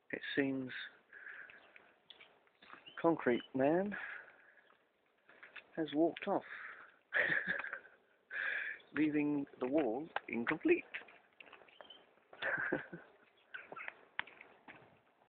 it seems Concrete Man has walked off, leaving the wall incomplete.